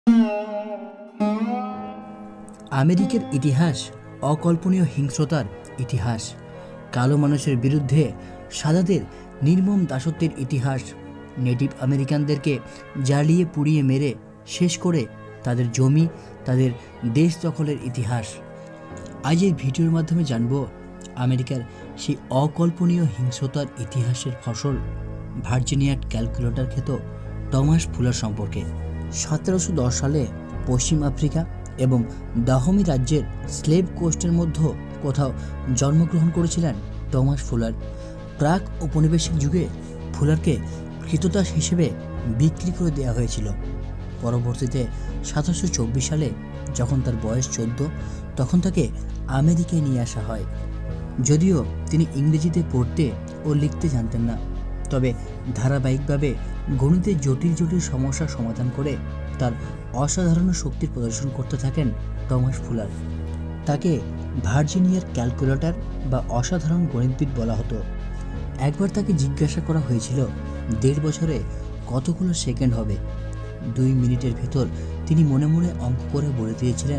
আমেরিকার ইতিহাস অকল্পনীয় হিংস্রতার ইতিহাস, কালো মানুষের বিরুদ্ধে সাদাদের নির্মম দাসত্বের ইতিহাস, নেটিভ আমেরিকানদেরকে জ্বালিয়ে পুড়িয়ে মেরে শেষ করে তাদের জমি, তাদের দেশ দখলের ইতিহাস। আজ এই ভিডিওর মাধ্যমে জানব আমেরিকার সেই অকল্পনীয় হিংস্রতার ইতিহাসের ফসল ভার্জিনিয়ার ক্যালকুলেটর খ্যাত টমাস ফুলার সম্পর্কে। 1710 সালে পশ্চিম আফ্রিকা এবং দাহমি রাজ্যের স্লেভ কোস্টের মধ্যে কোথাও জন্মগ্রহণ করেছিলেন টমাস ফুলার। প্রাক ঔপনিবেশিক যুগে ফুলারকে কৃতদাস হিসেবে বিক্রি করে দেওয়া হয়েছিল। পরবর্তীতে 1724 সালে যখন তার বয়স 14, তখন তাকে আমেরিকায় নিয়ে আসা হয়। যদিও তিনি ইংরেজিতে পড়তে ও লিখতে জানতেন না, তবে ধারাবাহিকভাবে গণিতের জটিল জটিল সমস্যার সমাধান করে তার অসাধারণ শক্তির প্রদর্শন করতে থাকেন টমাস ফুলার। তাকে ভার্জিনিয়ার ক্যালকুলেটর বা অসাধারণ গণিতবিদ বলা হতো। একবার তাকে জিজ্ঞাসা করা হয়েছিল 1.5 বছরে কতগুলো সেকেন্ড হবে। 2 মিনিটের ভেতর তিনি মনে মনে অঙ্ক করে বলে দিয়েছিলেন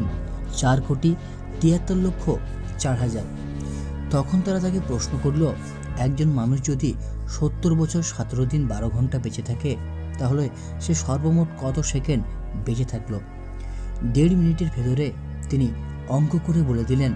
4,73,04,000। তখন তারা তাকে প্রশ্ন করল, একজন মানুষ যদি 70 বছর 17 দিন 12 ঘন্টা বেঁচে থাকে, তাহলে সে সর্বমোট কত সেকেন্ড বেঁচে থাকলো? 1.5 মিনিটের ভেতরে তিনি অঙ্ক করে বলে দিলেন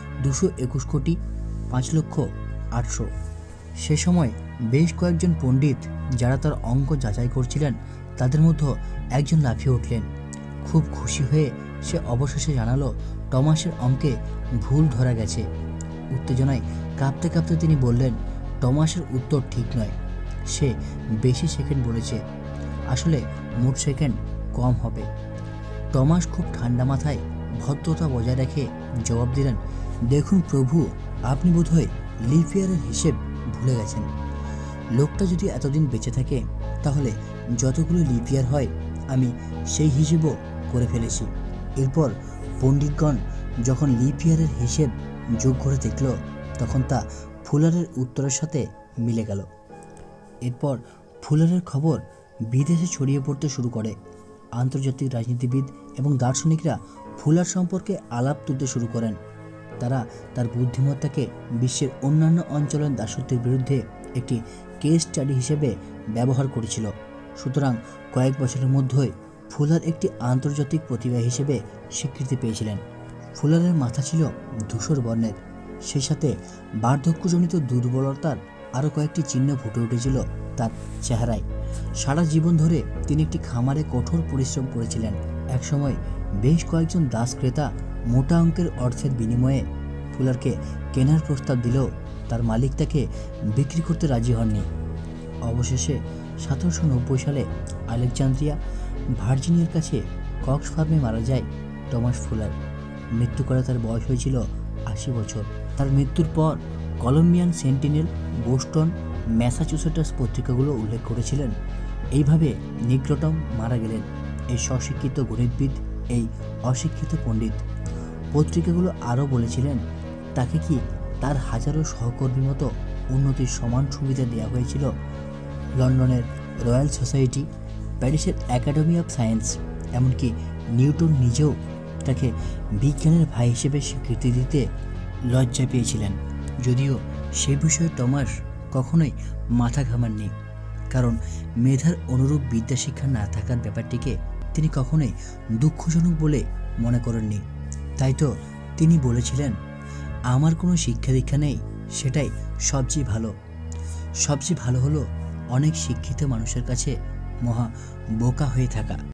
221,05,08,000। সে সময় বেশ কয়েকজন পণ্ডিত যারা তার অঙ্ক যাচাই করছিলেন, তাদের মধ্যে একজন লাফিয়ে উঠলেন। খুব খুশি হয়ে সে অবশেষে জানালো টমাসের অঙ্কে ভুল ধরা গেছে। উত্তেজনায় কাঁপতে কাঁপতে তিনি বললেন, টমাসের উত্তর ঠিক নয়, সে বেশি সেকেন্ড বলেছে, আসলে মোট সেকেন্ড কম হবে। টমাস খুব ঠান্ডা মাথায় ভদ্রতা বজায় রেখে জবাব দিলেন, দেখুন প্রভু, আপনি বোধহয় লিপ ইয়ারের হিসেব ভুলে গেছেন। লোকটা যদি এতদিন বেঁচে থাকে, তাহলে যতগুলো লিপ ইয়ার হয় আমি সেই হিসেবও করে ফেলেছি। এরপর পণ্ডিতগণ যখন লিপ ইয়ারের হিসেব যোগ করে দেখল, তখন তা ফুলারের উত্তরের সাথে মিলে গেল। এরপর ফুলারের খবর বিদেশে ছড়িয়ে পড়তে শুরু করে। আন্তর্জাতিক রাজনীতিবিদ এবং দার্শনিকরা ফুলার সম্পর্কে আলাপ তুলতে শুরু করেন। তারা তার বুদ্ধিমত্তাকে বিশ্বের অন্যান্য অঞ্চলের দাসত্বের বিরুদ্ধে একটি কেস স্টাডি হিসেবে ব্যবহার করেছিল। সুতরাং কয়েক বছরের মধ্যেই ফুলার একটি আন্তর্জাতিক প্রতিভা হিসেবে স্বীকৃতি পেয়েছিলেন। ফুলারের মাথা ছিল ধূসর বর্ণের, সেই সাথে বার্ধক্যজনিত দুর্বলতার আরও কয়েকটি চিহ্ন ফুটে উঠেছিল তার চেহারায়। সারা জীবন ধরে তিনি একটি খামারে কঠোর পরিশ্রম করেছিলেন। একসময় বেশ কয়েকজন দাস ক্রেতা মোটা অঙ্কের অর্থের বিনিময়ে ফুলারকে কেনার প্রস্তাব দিলেও তার মালিক তাকে বিক্রি করতে রাজি হননি। অবশেষে 1790 সালে আলেকজান্দ্রিয়া, ভার্জিনিয়ার কাছে কক্স ফার্মে মারা যায় টমাস ফুলার। মৃত্যুকালে তার বয়স হয়েছিল 80 বছর। তার মৃত্যুর পর কলম্বিয়ান সেন্টিনেল, বোস্টন, ম্যাসাচুসেটস পত্রিকাগুলো উল্লেখ করেছিলেন, এইভাবে নিগ্রোটম মারা গেলেন, এই স্বশিক্ষিত গণিতবিদ, এই অশিক্ষিত পণ্ডিত। পত্রিকাগুলো আরও বলেছিলেন, তাকে কি তার হাজারো সহকর্মীর মতো উন্নতির সমান সুবিধা দেওয়া হয়েছিল? লন্ডনের রয়্যাল সোসাইটি, প্যারিসের একাডেমি অফ সায়েন্স, এমনকি নিউটন নিজেও তাকে বিজ্ঞানের ভাই হিসেবে স্বীকৃতি দিতে লজ্জা পেয়েছিলেন। যদিও সে বিষয়ে টমাস কখনোই মাথা ঘামাননি, কারণ মেধার অনুরূপ বিদ্যাশিক্ষা না থাকার ব্যাপারটিকে তিনি কখনোই দুঃখজনক বলে মনে করেননি। তাই তো তিনি বলেছিলেন, আমার কোনো শিক্ষা দীক্ষা নেই, সেটাই সবচেয়ে ভালো। সবচেয়ে ভালো হলো অনেক শিক্ষিত মানুষের কাছে মহা বোকা হয়ে থাকা।